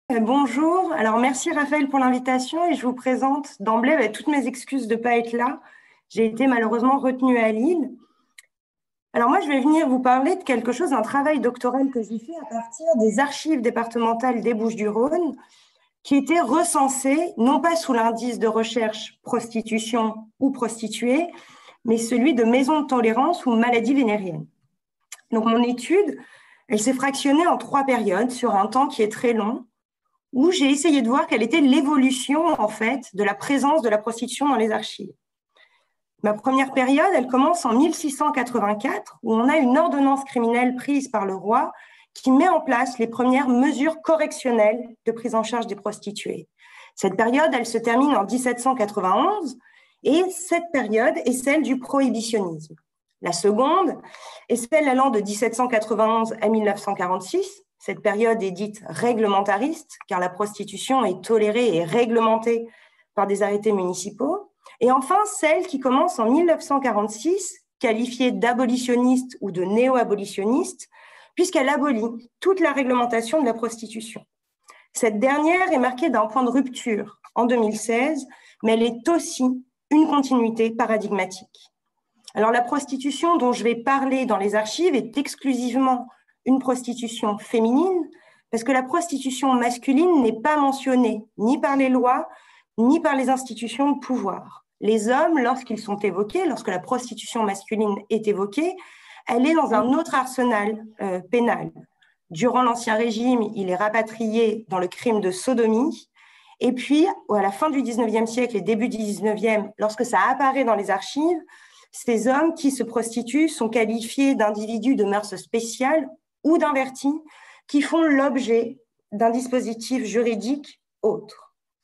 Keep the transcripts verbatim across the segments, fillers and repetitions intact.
Euh, Bonjour, alors merci Raphaël pour l'invitation et je vous présente d'emblée avec toutes mes excuses de ne pas être là. J'ai été malheureusement retenue à Lille. Alors moi, je vais venir vous parler de quelque chose, un travail doctoral que j'ai fait à partir des archives départementales des Bouches-du-Rhône, qui étaient recensées non pas sous l'indice de recherche prostitution ou prostituée, mais celui de maison de tolérance ou maladie vénérienne. Donc mon étude, elle s'est fractionnée en trois périodes sur un temps qui est très long, où j'ai essayé de voir quelle était l'évolution en fait de la présence de la prostitution dans les archives. Ma première période, elle commence en mille six cent quatre-vingt-quatre, où on a une ordonnance criminelle prise par le roi qui met en place les premières mesures correctionnelles de prise en charge des prostituées. Cette période, elle se termine en dix-sept cent quatre-vingt-onze, et cette période est celle du prohibitionnisme. La seconde est celle allant de dix-sept cent quatre-vingt-onze à mille neuf cent quarante-six. Cette période est dite réglementariste, car la prostitution est tolérée et réglementée par des arrêtés municipaux. Et enfin, celle qui commence en mille neuf cent quarante-six, qualifiée d'abolitionniste ou de néo-abolitionniste, puisqu'elle abolit toute la réglementation de la prostitution. Cette dernière est marquée d'un point de rupture en deux mille seize, mais elle est aussi une continuité paradigmatique. Alors, la prostitution dont je vais parler dans les archives est exclusivement une prostitution féminine, parce que la prostitution masculine n'est pas mentionnée ni par les lois, ni par les institutions de pouvoir. Les hommes, lorsqu'ils sont évoqués, lorsque la prostitution masculine est évoquée, elle est dans un autre arsenal euh, pénal. Durant l'Ancien Régime, il est rapatrié dans le crime de sodomie, et puis, à la fin du dix-neuvième siècle et début du dix-neuvième, lorsque ça apparaît dans les archives, ces hommes qui se prostituent sont qualifiés d'individus de mœurs spéciales ou d'invertis qui font l'objet d'un dispositif juridique autre.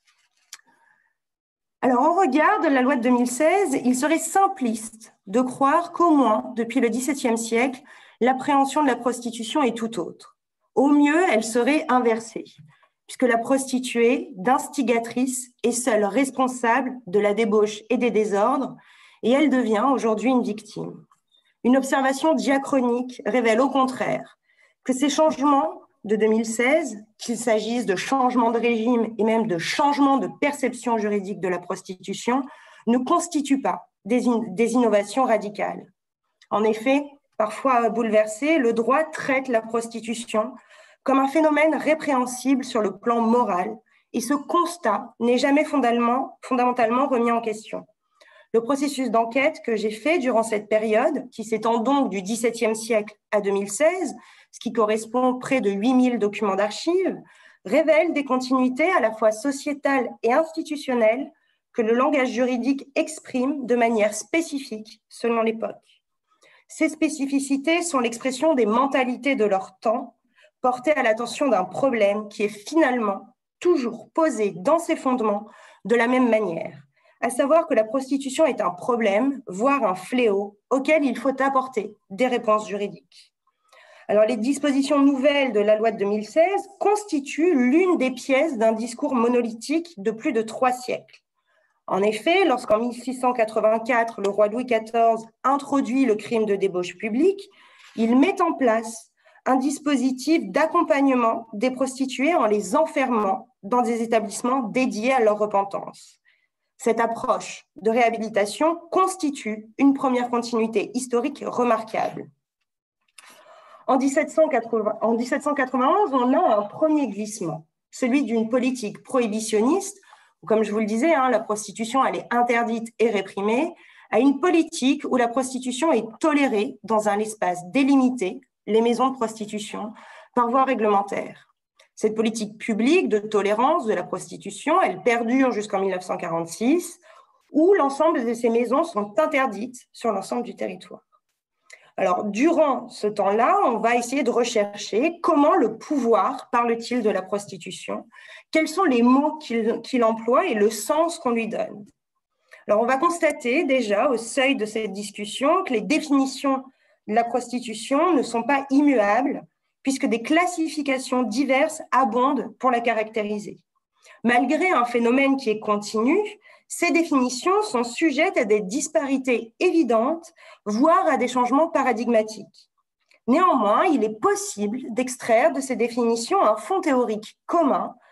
Alors, au regard de la loi de deux mille seize, il serait simpliste de croire qu'au moins, depuis le dix-septième siècle, l'appréhension de la prostitution est tout autre. Au mieux, elle serait inversée, puisque la prostituée, d'instigatrice, est seule responsable de la débauche et des désordres, et elle devient aujourd'hui une victime. Une observation diachronique révèle au contraire que ces changements de deux mille seize, qu'il s'agisse de changements de régime et même de changements de perception juridique de la prostitution, ne constituent pas des, in- des innovations radicales. En effet, parfois bouleversé, le droit traite la prostitution comme un phénomène répréhensible sur le plan moral, et ce constat n'est jamais fondamentalement, fondamentalement remis en question. Le processus d'enquête que j'ai fait durant cette période, qui s'étend donc du dix-septième siècle à deux mille seize, ce qui correspond à près de huit mille documents d'archives, révèle des continuités à la fois sociétales et institutionnelles que le langage juridique exprime de manière spécifique selon l'époque. Ces spécificités sont l'expression des mentalités de leur temps, portées à l'attention d'un problème qui est finalement toujours posé dans ses fondements de la même manière, à savoir que la prostitution est un problème, voire un fléau, auquel il faut apporter des réponses juridiques. Alors, les dispositions nouvelles de la loi de deux mille seize constituent l'une des pièces d'un discours monolithique de plus de trois siècles. En effet, lorsqu'en mille six cent quatre-vingt-quatre, le roi Louis quatorze introduit le crime de débauche publique, il met en place un dispositif d'accompagnement des prostituées en les enfermant dans des établissements dédiés à leur repentance. Cette approche de réhabilitation constitue une première continuité historique remarquable. En dix-sept cent quatre-vingt-onze, on a un premier glissement, celui d'une politique prohibitionniste, où, comme je vous le disais, hein, la prostitution elle est interdite et réprimée, à une politique où la prostitution est tolérée dans un espace délimité, les maisons de prostitution, par voie réglementaire. Cette politique publique de tolérance de la prostitution, elle perdure jusqu'en mille neuf cent quarante-six, où l'ensemble de ces maisons sont interdites sur l'ensemble du territoire. Alors, durant ce temps-là, on va essayer de rechercher comment le pouvoir parle-t-il de la prostitution, quels sont les mots qu'il, qu'il emploie et le sens qu'on lui donne. Alors, on va constater déjà au seuil de cette discussion que les définitions de la prostitution ne sont pas immuables, puisque des classifications diverses abondent pour la caractériser. Malgré un phénomène qui est continu, ces définitions sont sujettes à des disparités évidentes, voire à des changements paradigmatiques. Néanmoins, il est possible d'extraire de ces définitions un fond théorique commun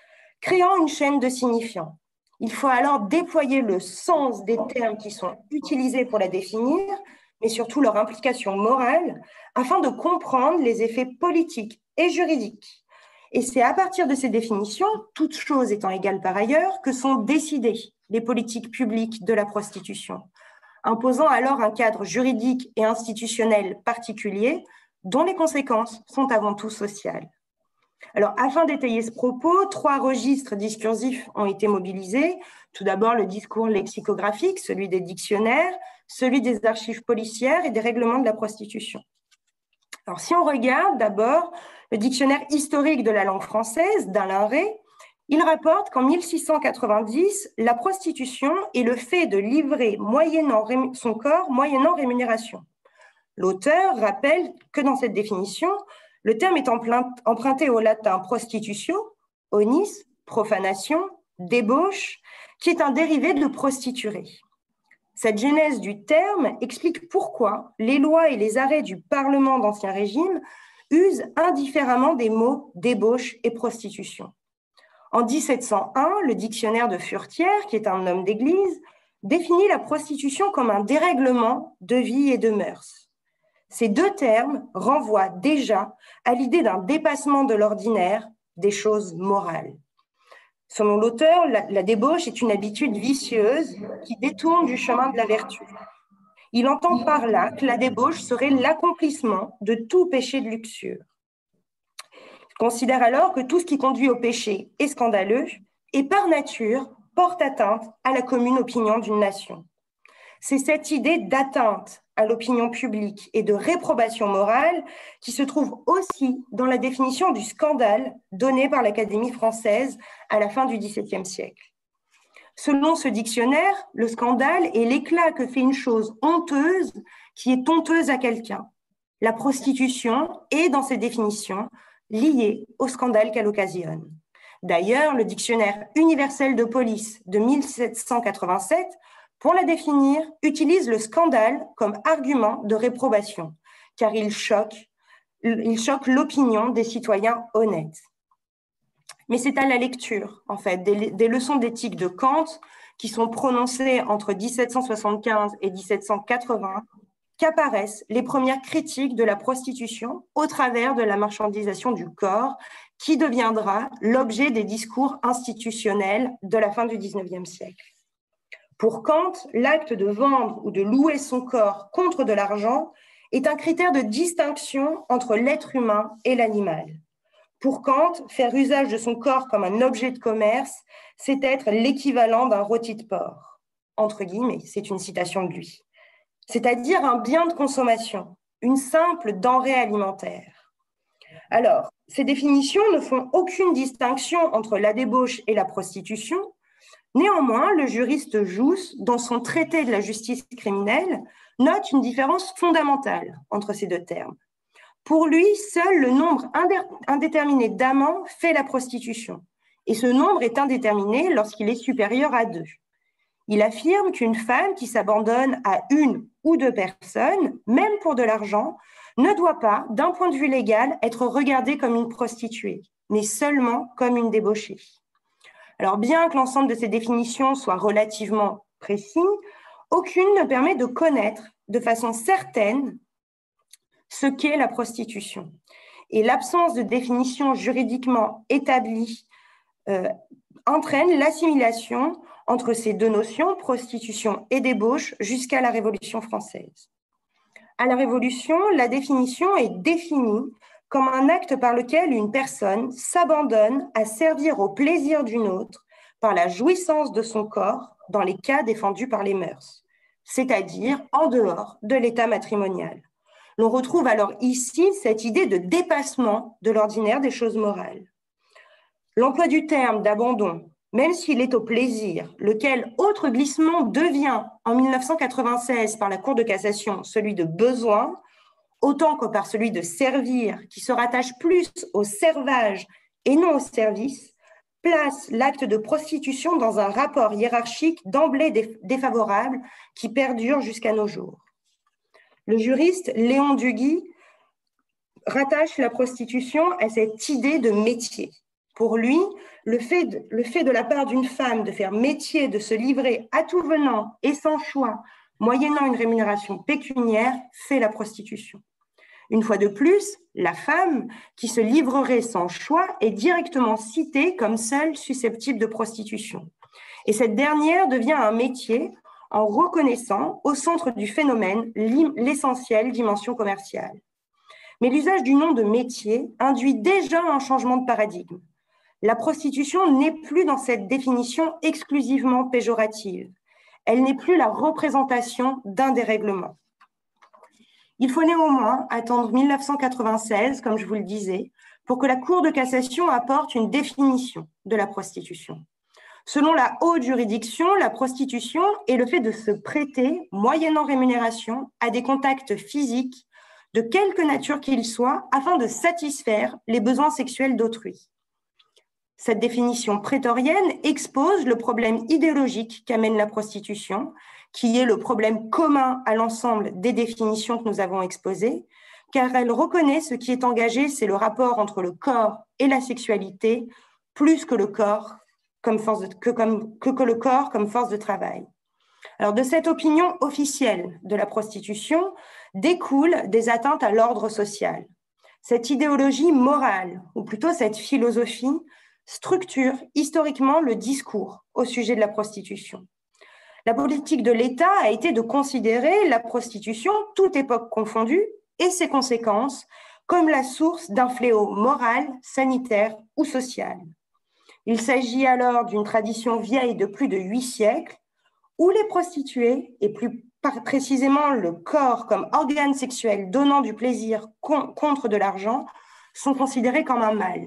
créant une chaîne de signifiants. Il faut alors déployer le sens des termes qui sont utilisés pour la définir, mais surtout leur implication morale, afin de comprendre les effets politiques et juridiques. Et c'est à partir de ces définitions, toutes choses étant égales par ailleurs, que sont décidées les politiques publiques de la prostitution, imposant alors un cadre juridique et institutionnel particulier dont les conséquences sont avant tout sociales. Alors, afin d'étayer ce propos, trois registres discursifs ont été mobilisés. Tout d'abord, le discours lexicographique, celui des dictionnaires, celui des archives policières et des règlements de la prostitution. Alors, si on regarde d'abord le dictionnaire historique de la langue française d'Alain Rey, il rapporte qu'en mille six cent quatre-vingt-dix, la prostitution est le fait de livrer moyennant son corps moyennant rémunération. L'auteur rappelle que dans cette définition, le terme est emprunté au latin prostitutio, onis, profanation, débauche, qui est un dérivé de prostituer. Cette genèse du terme explique pourquoi les lois et les arrêts du Parlement d'Ancien Régime usent indifféremment des mots débauche et prostitution. En mille sept cent un, le dictionnaire de Furetière, qui est un homme d'église, définit la prostitution comme un dérèglement de vie et de mœurs. Ces deux termes renvoient déjà à l'idée d'un dépassement de l'ordinaire des choses morales. Selon l'auteur, la, la débauche est une habitude vicieuse qui détourne du chemin de la vertu. Il entend par là que la débauche serait l'accomplissement de tout péché de luxure. Il considère alors que tout ce qui conduit au péché est scandaleux et par nature porte atteinte à la commune opinion d'une nation. C'est cette idée d'atteinte à l'opinion publique et de réprobation morale qui se trouve aussi dans la définition du scandale donnée par l'Académie française à la fin du dix-septième siècle. Selon ce dictionnaire, le scandale est l'éclat que fait une chose honteuse qui est honteuse à quelqu'un. La prostitution est, dans ses définitions, liée au scandale qu'elle occasionne. D'ailleurs, le dictionnaire universel de police de mille sept cent quatre-vingt-sept, pour la définir, utilise le scandale comme argument de réprobation, car il choque, il choque l'opinion des citoyens honnêtes. Mais c'est à la lecture, en fait, des, des leçons d'éthique de Kant qui sont prononcées entre mille sept cent soixante-quinze et mille sept cent quatre-vingts qu'apparaissent les premières critiques de la prostitution au travers de la marchandisation du corps, qui deviendra l'objet des discours institutionnels de la fin du dix-neuvième siècle. Pour Kant, l'acte de vendre ou de louer son corps contre de l'argent est un critère de distinction entre l'être humain et l'animal. Pour Kant, faire usage de son corps comme un objet de commerce, c'est être l'équivalent d'un rôti de porc. Entre guillemets, c'est une citation de lui. C'est-à-dire un bien de consommation, une simple denrée alimentaire. Alors, ces définitions ne font aucune distinction entre la débauche et la prostitution. Néanmoins, le juriste Jousse, dans son traité de la justice criminelle, note une différence fondamentale entre ces deux termes. Pour lui, seul le nombre indéterminé d'amants fait la prostitution, et ce nombre est indéterminé lorsqu'il est supérieur à deux. Il affirme qu'une femme qui s'abandonne à une ou deux personnes, même pour de l'argent, ne doit pas, d'un point de vue légal, être regardée comme une prostituée, mais seulement comme une débauchée. Alors, bien que l'ensemble de ces définitions soit relativement précis, aucune ne permet de connaître de façon certaine ce qu'est la prostitution. Et l'absence de définition juridiquement établie euh, entraîne l'assimilation entre ces deux notions, prostitution et débauche, jusqu'à la Révolution française. À la Révolution, la définition est définie comme un acte par lequel une personne s'abandonne à servir au plaisir d'une autre par la jouissance de son corps dans les cas défendus par les mœurs, c'est-à-dire en dehors de l'état matrimonial. L'on retrouve alors ici cette idée de dépassement de l'ordinaire des choses morales. L'emploi du terme d'abandon, même s'il est au plaisir, lequel autre glissement devient en mille neuf cent quatre-vingt-seize par la Cour de cassation celui de besoin, autant que par celui de servir, qui se rattache plus au servage et non au service, place l'acte de prostitution dans un rapport hiérarchique d'emblée défavorable qui perdure jusqu'à nos jours. Le juriste Léon Duguy rattache la prostitution à cette idée de métier. Pour lui, le fait, de, le fait de la part d'une femme de faire métier, de se livrer à tout venant et sans choix, moyennant une rémunération pécuniaire, fait la prostitution. Une fois de plus, la femme qui se livrerait sans choix est directement citée comme seule susceptible de prostitution. Et cette dernière devient un métier en reconnaissant au centre du phénomène l'essentielle dimension commerciale. Mais l'usage du nom de métier induit déjà un changement de paradigme. La prostitution n'est plus dans cette définition exclusivement péjorative. Elle n'est plus la représentation d'un dérèglement. Il faut néanmoins attendre mille neuf cent quatre-vingt-seize, comme je vous le disais, pour que la Cour de cassation apporte une définition de la prostitution. Selon la haute juridiction, la prostitution est le fait de se prêter, moyennant rémunération, à des contacts physiques, de quelque nature qu'ils soient, afin de satisfaire les besoins sexuels d'autrui. Cette définition prétorienne expose le problème idéologique qu'amène la prostitution, qui est le problème commun à l'ensemble des définitions que nous avons exposées, car elle reconnaît ce qui est engagé, c'est le rapport entre le corps et la sexualité, plus que le corps comme force de, que, comme, que, que le corps comme force de travail. Alors, de cette opinion officielle de la prostitution découlent des atteintes à l'ordre social. Cette idéologie morale, ou plutôt cette philosophie, structure historiquement le discours au sujet de la prostitution. La politique de l'État a été de considérer la prostitution, toute époque confondue, et ses conséquences comme la source d'un fléau moral, sanitaire ou social. Il s'agit alors d'une tradition vieille de plus de huit siècles où les prostituées, et plus précisément le corps comme organe sexuel donnant du plaisir contre de l'argent, sont considérés comme un mal.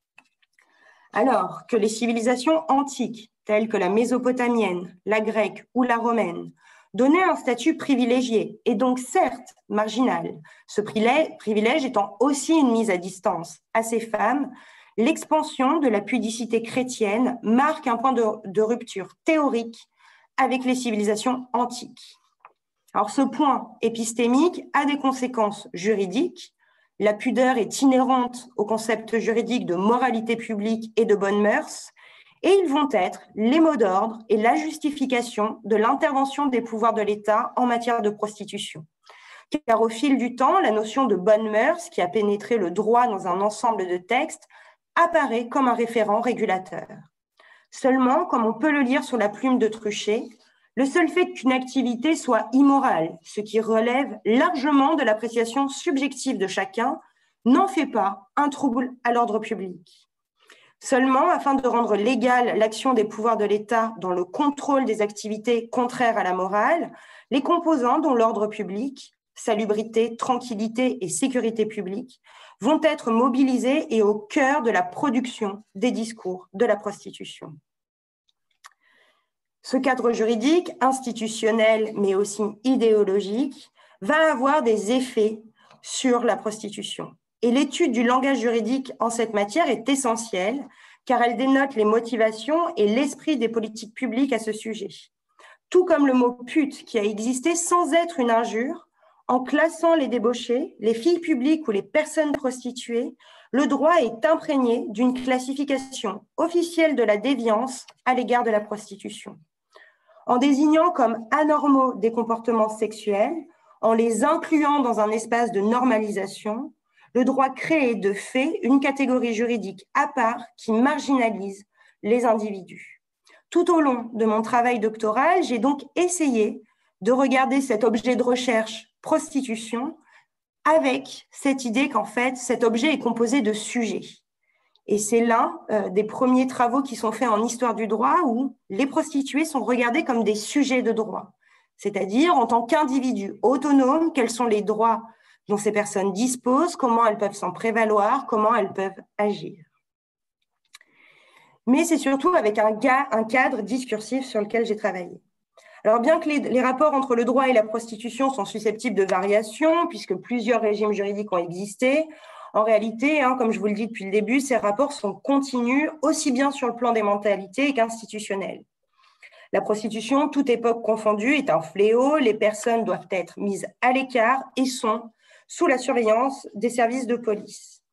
Alors que les civilisations antiques, telles que la mésopotamienne, la grecque ou la romaine, donnaient un statut privilégié, et donc certes marginal, ce privilège étant aussi une mise à distance à ces femmes, l'expansion de la pudicité chrétienne marque un point de, de rupture théorique avec les civilisations antiques. Alors ce point épistémique a des conséquences juridiques. La pudeur est inhérente au concept juridique de moralité publique et de bonnes mœurs, et ils vont être les mots d'ordre et la justification de l'intervention des pouvoirs de l'État en matière de prostitution. Car au fil du temps, la notion de bonnes mœurs, qui a pénétré le droit dans un ensemble de textes, apparaît comme un référent régulateur. Seulement, comme on peut le lire sur la plume de Truchet, le seul fait qu'une activité soit immorale, ce qui relève largement de l'appréciation subjective de chacun, n'en fait pas un trouble à l'ordre public. Seulement, afin de rendre légale l'action des pouvoirs de l'État dans le contrôle des activités contraires à la morale, les composants dont l'ordre public, salubrité, tranquillité et sécurité publique, vont être mobilisés et au cœur de la production des discours de la prostitution. Ce cadre juridique, institutionnel, mais aussi idéologique, va avoir des effets sur la prostitution. Et l'étude du langage juridique en cette matière est essentielle, car elle dénote les motivations et l'esprit des politiques publiques à ce sujet. Tout comme le mot « pute » qui a existé sans être une injure, en classant les débauchés, les filles publiques ou les personnes prostituées, le droit est imprégné d'une classification officielle de la déviance à l'égard de la prostitution. En désignant comme anormaux des comportements sexuels, en les incluant dans un espace de normalisation, le droit crée de fait une catégorie juridique à part qui marginalise les individus. Tout au long de mon travail doctoral, j'ai donc essayé de regarder cet objet de recherche prostitution avec cette idée qu'en fait, cet objet est composé de sujets. Et c'est l'un euh, des premiers travaux qui sont faits en histoire du droit où les prostituées sont regardées comme des sujets de droit, c'est-à-dire en tant qu'individus autonomes, quels sont les droits dont ces personnes disposent, comment elles peuvent s'en prévaloir, comment elles peuvent agir. Mais c'est surtout avec un, ga, un cadre discursif sur lequel j'ai travaillé. Alors, bien que les, les rapports entre le droit et la prostitution sont susceptibles de variations, puisque plusieurs régimes juridiques ont existé, en réalité, hein, comme je vous le dis depuis le début, ces rapports sont continus aussi bien sur le plan des mentalités qu'institutionnels. La prostitution, toute époque confondue, est un fléau. Les personnes doivent être mises à l'écart et sont sous la surveillance des services de police.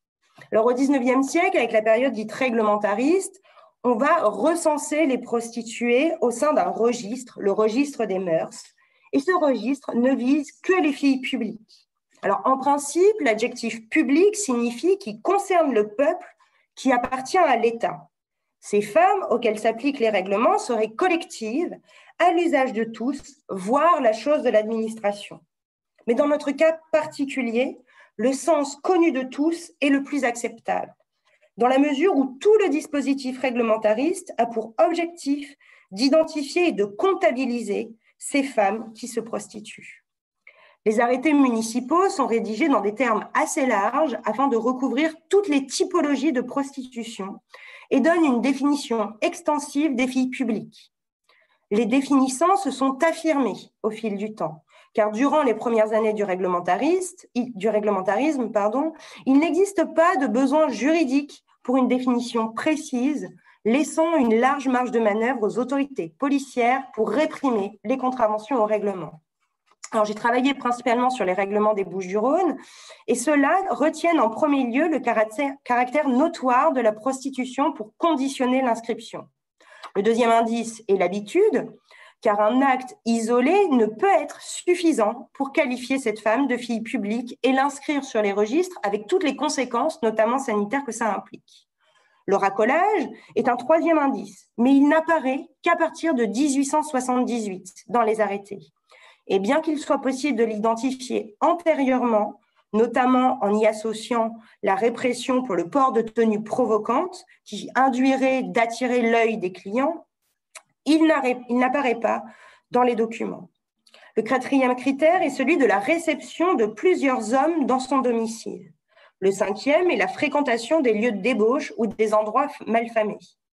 Alors, au dix-neuvième siècle, avec la période dite réglementariste, on va recenser les prostituées au sein d'un registre, le registre des mœurs, et ce registre ne vise que les filles publiques. Alors, en principe, l'adjectif public signifie qui concerne le peuple, qui appartient à l'État. Ces femmes auxquelles s'appliquent les règlements seraient collectives, à l'usage de tous, voire la chose de l'administration. Mais dans notre cas particulier, le sens connu de tous est le plus acceptable, dans la mesure où tout le dispositif réglementariste a pour objectif d'identifier et de comptabiliser ces femmes qui se prostituent. Les arrêtés municipaux sont rédigés dans des termes assez larges afin de recouvrir toutes les typologies de prostitution et donnent une définition extensive des filles publiques. Les définissants se sont affirmés au fil du temps, car durant les premières années du réglementarisme, du réglementarisme pardon, il n'existe pas de besoin juridique pour une définition précise, laissant une large marge de manœuvre aux autorités policières pour réprimer les contraventions au règlement. Alors, j'ai travaillé principalement sur les règlements des Bouches-du-Rhône et ceux-là retiennent en premier lieu le caractère, caractère notoire de la prostitution pour conditionner l'inscription. Le deuxième indice est l'habitude, car un acte isolé ne peut être suffisant pour qualifier cette femme de fille publique et l'inscrire sur les registres avec toutes les conséquences, notamment sanitaires, que ça implique. Le racolage est un troisième indice, mais il n'apparaît qu'à partir de mille huit cent soixante-dix-huit dans les arrêtés. Et bien qu'il soit possible de l'identifier antérieurement, notamment en y associant la répression pour le port de tenues provocantes, qui induirait d'attirer l'œil des clients, il n'apparaît pas dans les documents. Le quatrième critère est celui de la réception de plusieurs hommes dans son domicile. Le cinquième est la fréquentation des lieux de débauche ou des endroits malfamés.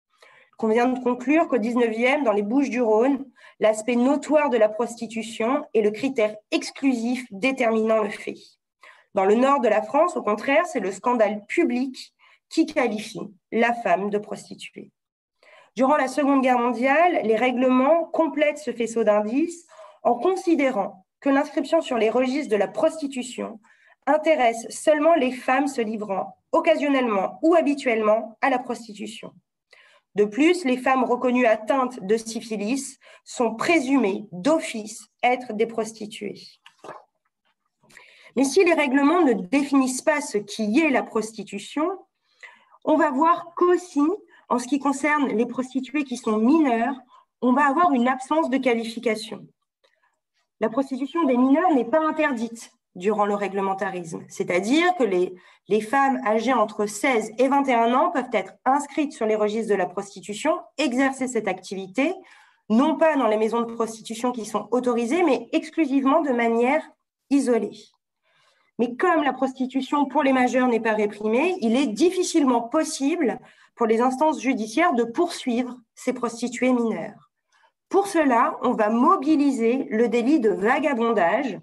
On vient de conclure qu'au dix-neuvième, dans les Bouches-du-Rhône, l'aspect notoire de la prostitution est le critère exclusif déterminant le fait. Dans le nord de la France, au contraire, c'est le scandale public qui qualifie la femme de prostituée. Durant la Seconde Guerre mondiale, les règlements complètent ce faisceau d'indices en considérant que l'inscription sur les registres de la prostitution intéresse seulement les femmes se livrant occasionnellement ou habituellement à la prostitution. De plus, les femmes reconnues atteintes de syphilis sont présumées d'office être des prostituées. Mais si les règlements ne définissent pas ce qui est la prostitution, on va voir qu'aussi, en ce qui concerne les prostituées qui sont mineures, on va avoir une absence de qualification. La prostitution des mineurs n'est pas interdite durant le réglementarisme, c'est-à-dire que les, les femmes âgées entre seize et vingt et un ans peuvent être inscrites sur les registres de la prostitution, exercer cette activité, non pas dans les maisons de prostitution qui sont autorisées, mais exclusivement de manière isolée. Mais comme la prostitution pour les majeurs n'est pas réprimée, il est difficilement possible pour les instances judiciaires de poursuivre ces prostituées mineures. Pour cela, on va mobiliser le délit de vagabondage.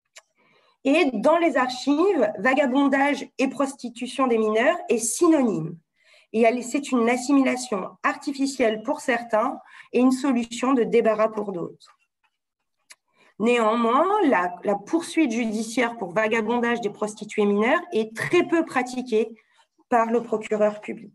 Et dans les archives, vagabondage et prostitution des mineurs est synonyme. Et c'est une assimilation artificielle pour certains et une solution de débarras pour d'autres. Néanmoins, la, la poursuite judiciaire pour vagabondage des prostituées mineures est très peu pratiquée par le procureur public.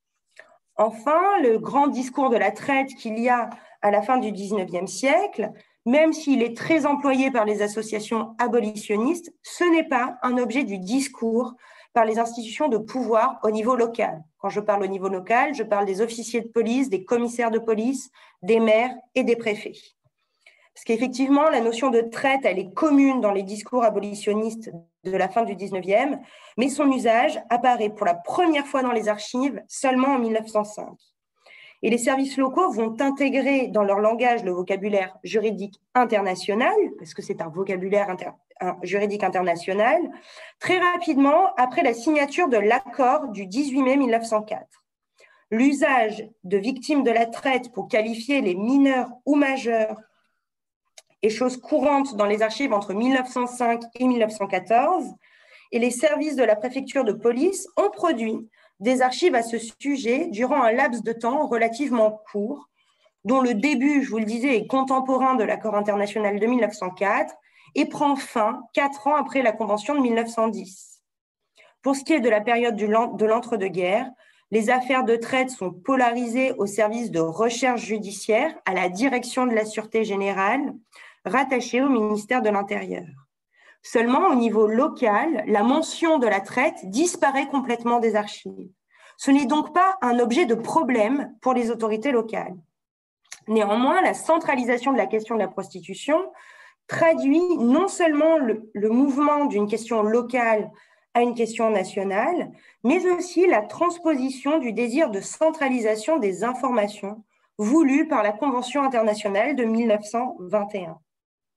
Enfin, le grand discours de la traite qu'il y a à la fin du dix-neuvième siècle, même s'il est très employé par les associations abolitionnistes, ce n'est pas un objet du discours par les institutions de pouvoir au niveau local. Quand je parle au niveau local, je parle des officiers de police, des commissaires de police, des maires et des préfets. Parce qu'effectivement, la notion de traite, elle est commune dans les discours abolitionnistes de la fin du dix-neuvième, mais son usage apparaît pour la première fois dans les archives seulement en mille neuf cent cinq. Et les services locaux vont intégrer dans leur langage le vocabulaire juridique international, parce que c'est un vocabulaire inter, un juridique international, très rapidement après la signature de l'accord du dix-huit mai mille neuf cent quatre. L'usage de victimes de la traite pour qualifier les mineurs ou majeurs est chose courante dans les archives entre mille neuf cent cinq et mille neuf cent quatorze, et les services de la préfecture de police ont produit des archives à ce sujet durant un laps de temps relativement court, dont le début, je vous le disais, est contemporain de l'accord international de mille neuf cent quatre et prend fin quatre ans après la Convention de mille neuf cent dix. Pour ce qui est de la période de l'entre-deux-guerres, les affaires de traite sont polarisées au service de recherche judiciaire à la direction de la Sûreté générale, rattachée au ministère de l'Intérieur. Seulement, au niveau local, la mention de la traite disparaît complètement des archives. Ce n'est donc pas un objet de problème pour les autorités locales. Néanmoins, la centralisation de la question de la prostitution traduit non seulement le, le mouvement d'une question locale à une question nationale, mais aussi la transposition du désir de centralisation des informations voulu par la Convention internationale de mille neuf cent vingt et un.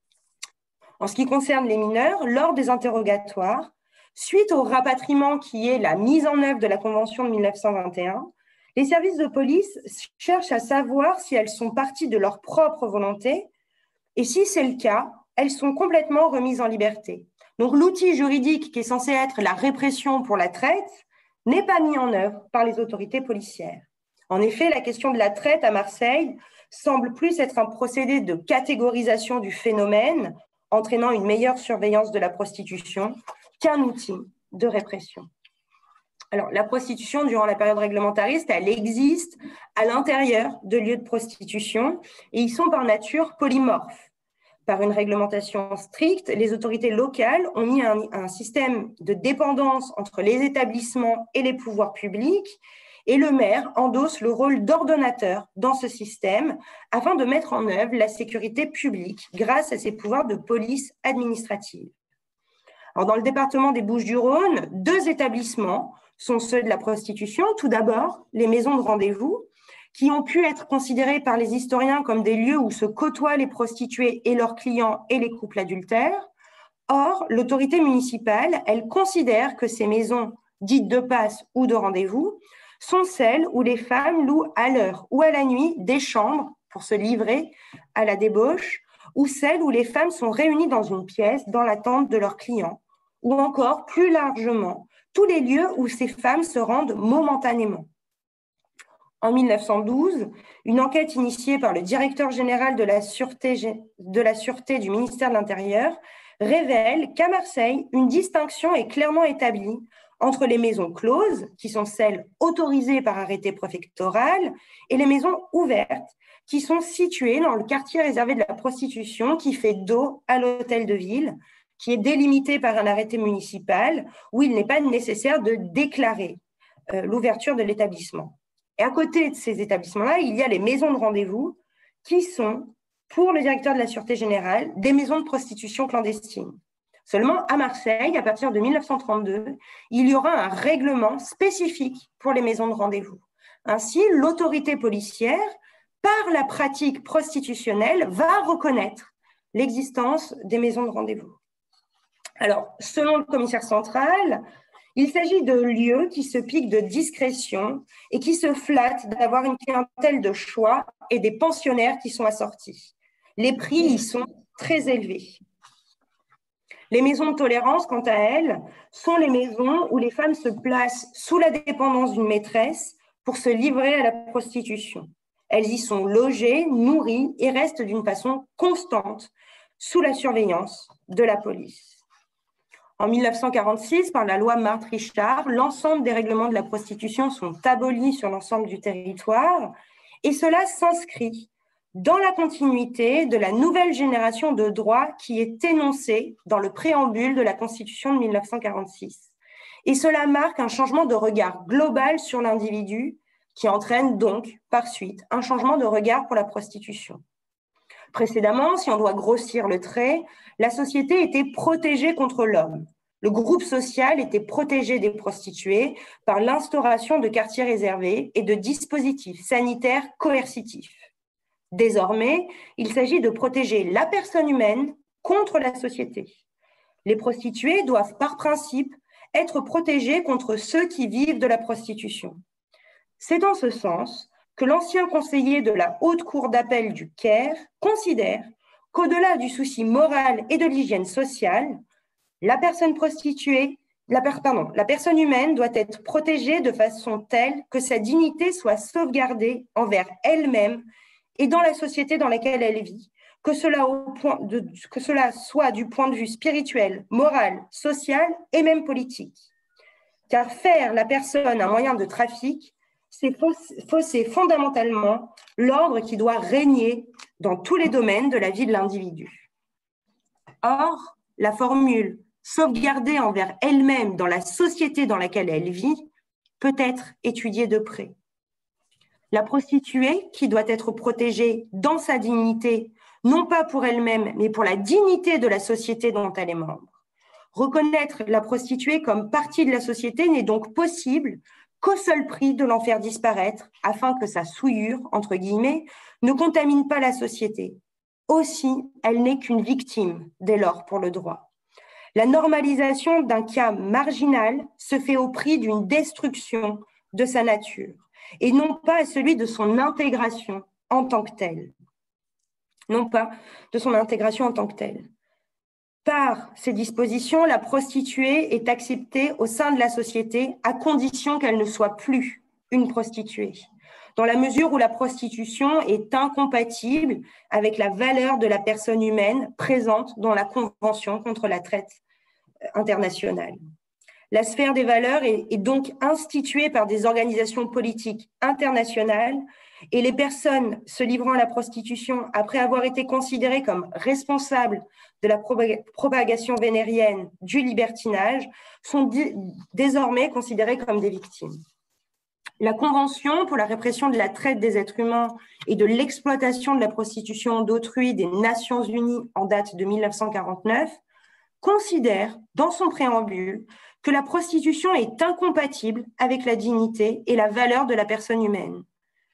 En ce qui concerne les mineurs, lors des interrogatoires, suite au rapatriement qui est la mise en œuvre de la Convention de mille neuf cent vingt et un, les services de police cherchent à savoir si elles sont parties de leur propre volonté et si c'est le cas, elles sont complètement remises en liberté. Donc l'outil juridique qui est censé être la répression pour la traite n'est pas mis en œuvre par les autorités policières. En effet, la question de la traite à Marseille semble plus être un procédé de catégorisation du phénomène, entraînant une meilleure surveillance de la prostitution, qu'un outil de répression. Alors, la prostitution, durant la période réglementariste, elle existe à l'intérieur de lieux de prostitution et ils sont par nature polymorphes. Par une réglementation stricte, les autorités locales ont mis un, un système de dépendance entre les établissements et les pouvoirs publics et le maire endosse le rôle d'ordonnateur dans ce système afin de mettre en œuvre la sécurité publique grâce à ses pouvoirs de police administrative. Alors, dans le département des Bouches-du-Rhône, deux établissements sont ceux de la prostitution. Tout d'abord, les maisons de rendez-vous, qui ont pu être considérés par les historiens comme des lieux où se côtoient les prostituées et leurs clients et les couples adultères. Or, l'autorité municipale, elle considère que ces maisons dites de passe ou de rendez-vous sont celles où les femmes louent à l'heure ou à la nuit des chambres pour se livrer à la débauche, ou celles où les femmes sont réunies dans une pièce dans l'attente de leurs clients, ou encore, plus largement, tous les lieux où ces femmes se rendent momentanément. En mille neuf cent douze, une enquête initiée par le directeur général de la Sûreté, de la Sûreté du ministère de l'Intérieur révèle qu'à Marseille, une distinction est clairement établie entre les maisons closes, qui sont celles autorisées par arrêté préfectoral, et les maisons ouvertes, qui sont situées dans le quartier réservé de la prostitution, qui fait dos à l'hôtel de ville, qui est délimité par un arrêté municipal, où il n'est pas nécessaire de déclarer euh, l'ouverture de l'établissement. Et à côté de ces établissements-là, il y a les maisons de rendez-vous qui sont, pour le directeur de la Sûreté générale, des maisons de prostitution clandestines. Seulement, à Marseille, à partir de mille neuf cent trente-deux, il y aura un règlement spécifique pour les maisons de rendez-vous. Ainsi, l'autorité policière, par la pratique prostitutionnelle, va reconnaître l'existence des maisons de rendez-vous. Alors, selon le commissaire central, il s'agit de lieux qui se piquent de discrétion et qui se flattent d'avoir une clientèle de choix et des pensionnaires qui sont assortis. Les prix y sont très élevés. Les maisons de tolérance, quant à elles, sont les maisons où les femmes se placent sous la dépendance d'une maîtresse pour se livrer à la prostitution. Elles y sont logées, nourries et restent d'une façon constante sous la surveillance de la police. En mille neuf cent quarante-six, par la loi Marthe-Richard, l'ensemble des règlements de la prostitution sont abolis sur l'ensemble du territoire et cela s'inscrit dans la continuité de la nouvelle génération de droits qui est énoncée dans le préambule de la Constitution de mille neuf cent quarante-six. Et cela marque un changement de regard global sur l'individu qui entraîne donc, par suite, un changement de regard pour la prostitution. Précédemment, si on doit grossir le trait, la société était protégée contre l'homme. Le groupe social était protégé des prostituées par l'instauration de quartiers réservés et de dispositifs sanitaires coercitifs. Désormais, il s'agit de protéger la personne humaine contre la société. Les prostituées doivent, par principe, être protégées contre ceux qui vivent de la prostitution. C'est dans ce sens que l'ancien conseiller de la Haute Cour d'appel du Caire considère qu'au-delà du souci moral et de l'hygiène sociale, la personne prostituée, la, pardon, la personne humaine doit être protégée de façon telle que sa dignité soit sauvegardée envers elle-même et dans la société dans laquelle elle vit, que cela, au point de, que cela soit du point de vue spirituel, moral, social et même politique. car faire la personne un moyen de trafic, c'est fausser fondamentalement l'ordre qui doit régner dans tous les domaines de la vie de l'individu. Or, la formule « sauvegarder envers elle-même dans la société dans laquelle elle vit » peut être étudiée de près. La prostituée, qui doit être protégée dans sa dignité, non pas pour elle-même, mais pour la dignité de la société dont elle est membre. Reconnaître la prostituée comme partie de la société n'est donc possible qu'au seul prix de l'en faire disparaître, afin que sa souillure, entre guillemets, ne contamine pas la société. Aussi, elle n'est qu'une victime, dès lors, pour le droit. La normalisation d'un cas marginal se fait au prix d'une destruction de sa nature, et non pas à celui de son intégration en tant que telle. Non pas de son intégration en tant que telle. Par ces dispositions, la prostituée est acceptée au sein de la société à condition qu'elle ne soit plus une prostituée, dans la mesure où la prostitution est incompatible avec la valeur de la personne humaine présente dans la Convention contre la traite internationale. La sphère des valeurs est, est donc instituée par des organisations politiques internationales et les personnes se livrant à la prostitution, après avoir été considérées comme responsables de la propagation vénérienne du libertinage, sont désormais considérées comme des victimes. La Convention pour la répression de la traite des êtres humains et de l'exploitation de la prostitution d'autrui des Nations Unies en date de mille neuf cent quarante-neuf considère dans son préambule que la prostitution est incompatible avec la dignité et la valeur de la personne humaine.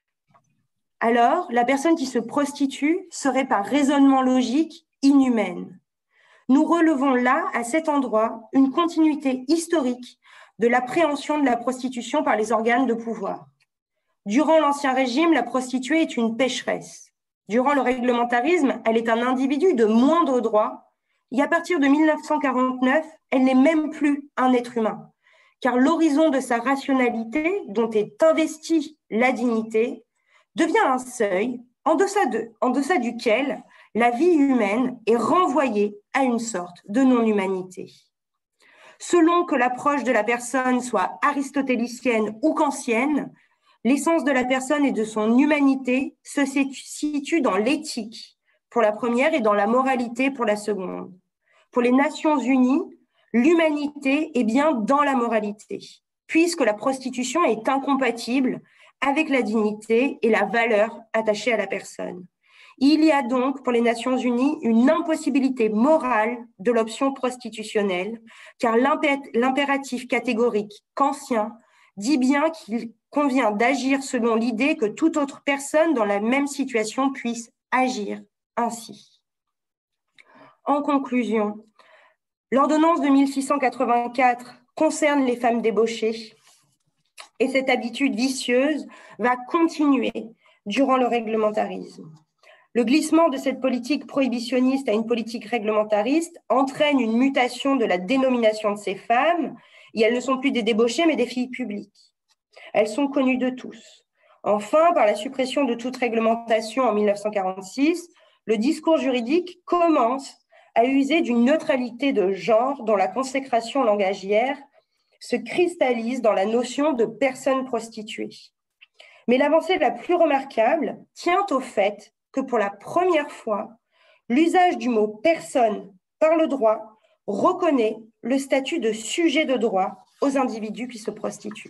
Alors, la personne qui se prostitue serait par raisonnement logique inhumaine. Nous relevons là, à cet endroit, une continuité historique de l'appréhension de la prostitution par les organes de pouvoir. Durant l'Ancien Régime, la prostituée est une pécheresse. Durant le réglementarisme, elle est un individu de moindre droit. Et à partir de mille neuf cent quarante-neuf, elle n'est même plus un être humain, car l'horizon de sa rationalité, dont est investie la dignité, devient un seuil en deçà, de, en deçà duquel la vie humaine est renvoyée à une sorte de non-humanité. Selon que l'approche de la personne soit aristotélicienne ou kantienne, l'essence de la personne et de son humanité se situe dans l'éthique pour la première et dans la moralité pour la seconde. Pour les Nations Unies, l'humanité est bien dans la moralité, puisque la prostitution est incompatible avec la dignité et la valeur attachée à la personne. Il y a donc pour les Nations Unies une impossibilité morale de l'option prostitutionnelle, car l'impératif catégorique kantien dit bien qu'il convient d'agir selon l'idée que toute autre personne dans la même situation puisse agir ainsi. En conclusion, l'ordonnance de mille six cent quatre-vingt-quatre concerne les femmes débauchées et cette habitude vicieuse va continuer durant le réglementarisme. Le glissement de cette politique prohibitionniste à une politique réglementariste entraîne une mutation de la dénomination de ces femmes et elles ne sont plus des débauchées mais des filles publiques. Elles sont connues de tous. Enfin, par la suppression de toute réglementation en mille neuf cent quarante-six, le discours juridique commence à user d'une neutralité de genre dont la consécration langagière se cristallise dans la notion de personne prostituée. Mais l'avancée la plus remarquable tient au fait que pour la première fois, l'usage du mot « personne » par le droit reconnaît le statut de sujet de droit aux individus qui se prostituent.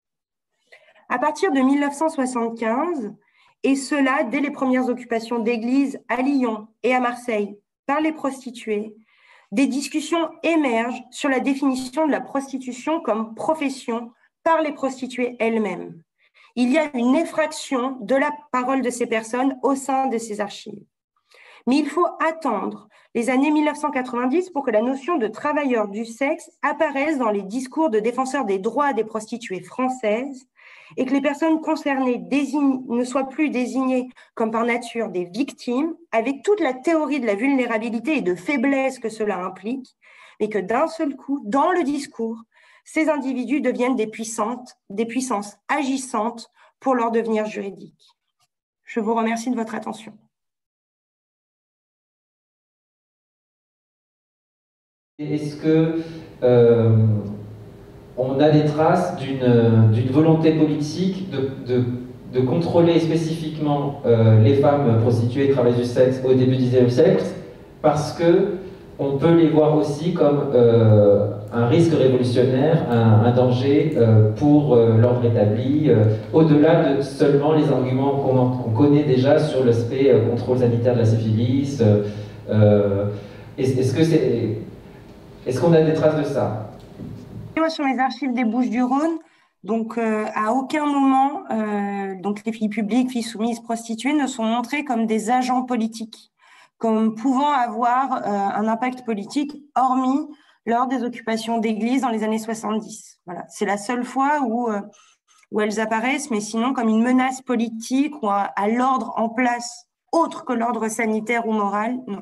À partir de mille neuf cent soixante-quinze, et cela dès les premières occupations d'églises à Lyon et à Marseille par les prostituées, des discussions émergent sur la définition de la prostitution comme profession par les prostituées elles-mêmes. Il y a une effraction de la parole de ces personnes au sein de ces archives. Mais il faut attendre les années mille neuf cent quatre-vingt-dix pour que la notion de travailleur du sexe apparaisse dans les discours de défenseurs des droits des prostituées françaises et que les personnes concernées désignent, ne soient plus désignées comme par nature des victimes, avec toute la théorie de la vulnérabilité et de faiblesse que cela implique, mais que d'un seul coup, dans le discours, ces individus deviennent des puissantes, des puissances agissantes pour leur devenir juridique. Je vous remercie de votre attention. Est-ce que euh, on a des traces d'une d'une volonté politique de, de, de contrôler spécifiquement euh, les femmes prostituées et travailleuses du sexe au début du dix-neuvième siècle, parce que on peut les voir aussi comme euh, un risque révolutionnaire, un, un danger euh, pour euh, l'ordre établi, euh, au-delà de seulement les arguments qu'on qu'on connaît déjà sur l'aspect euh, contrôle sanitaire de la syphilis. Euh, Est-ce que c'est, est-ce qu'on a des traces de ça? Moi, sur les archives des Bouches-du-Rhône, donc euh, à aucun moment, euh, donc les filles publiques, filles soumises, prostituées ne sont montrées comme des agents politiques, comme pouvant avoir euh, un impact politique, hormis lors des occupations d'églises dans les années soixante-dix. Voilà, c'est la seule fois où euh, où elles apparaissent, mais sinon comme une menace politique ou à, à l'ordre en place autre que l'ordre sanitaire ou moral, non.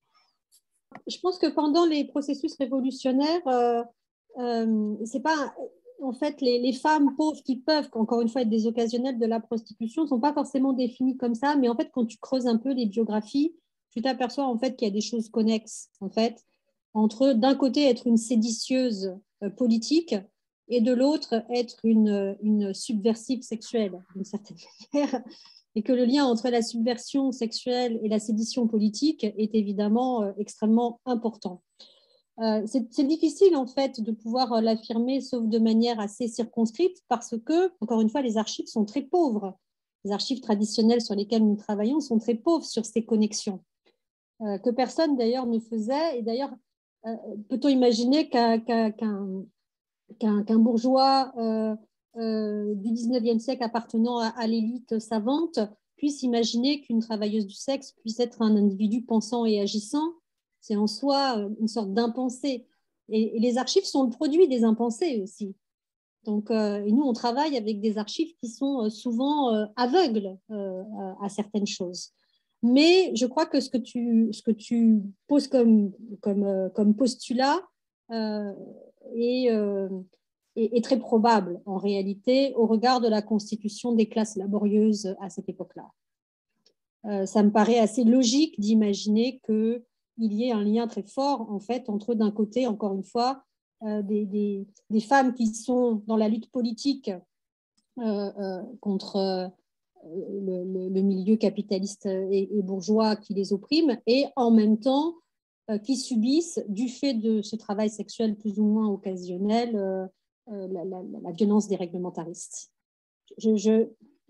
Je pense que pendant les processus révolutionnaires, euh, euh, c'est pas en fait les, les femmes pauvres qui peuvent, encore une fois, être des occasionnelles de la prostitution, ne sont pas forcément définies comme ça. Mais en fait, quand tu creuses un peu les biographies, tu t'aperçois en fait qu'il y a des choses connexes en fait entre d'un côté être une séditieuse euh, politique et de l'autre être une, une subversive sexuelle d'une certaine manière. Et que le lien entre la subversion sexuelle et la sédition politique est évidemment euh, extrêmement important. Euh, c'est difficile en fait de pouvoir euh, l'affirmer, sauf de manière assez circonscrite, parce que, encore une fois, les archives sont très pauvres. Les archives traditionnelles sur lesquelles nous travaillons sont très pauvres sur ces connexions, euh, que personne d'ailleurs ne faisait. Et d'ailleurs, euh, peut-on imaginer qu'un qu'un, qu'un, qu'un, qu'un bourgeois euh, euh, du dix-neuvième siècle appartenant à, à l'élite savante puisse imaginer qu'une travailleuse du sexe puisse être un individu pensant et agissant? C'est en soi une sorte d'impensé. Et, et les archives sont le produit des impensés aussi. Donc, euh, et nous, on travaille avec des archives qui sont souvent euh, aveugles euh, à certaines choses. Mais je crois que ce que tu, ce que tu poses comme, comme, euh, comme postulat euh, est, euh, est, est très probable en réalité au regard de la constitution des classes laborieuses à cette époque-là. Euh, ça me paraît assez logique d'imaginer qu'il y ait un lien très fort en fait entre d'un côté, encore une fois, euh, des, des, des femmes qui sont dans la lutte politique euh, euh, contre euh, le, le, le milieu capitaliste et, et bourgeois qui les opprime, et en même temps euh, qui subissent, du fait de ce travail sexuel plus ou moins occasionnel, euh, euh, la, la, la violence des réglementaristes. Je, je...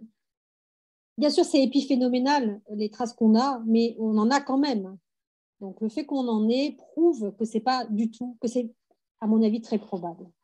Bien sûr, c'est épiphénoménal, les traces qu'on a, mais on en a quand même. Donc, le fait qu'on en ait prouve que c'est pas du tout, que c'est, à mon avis, très probable.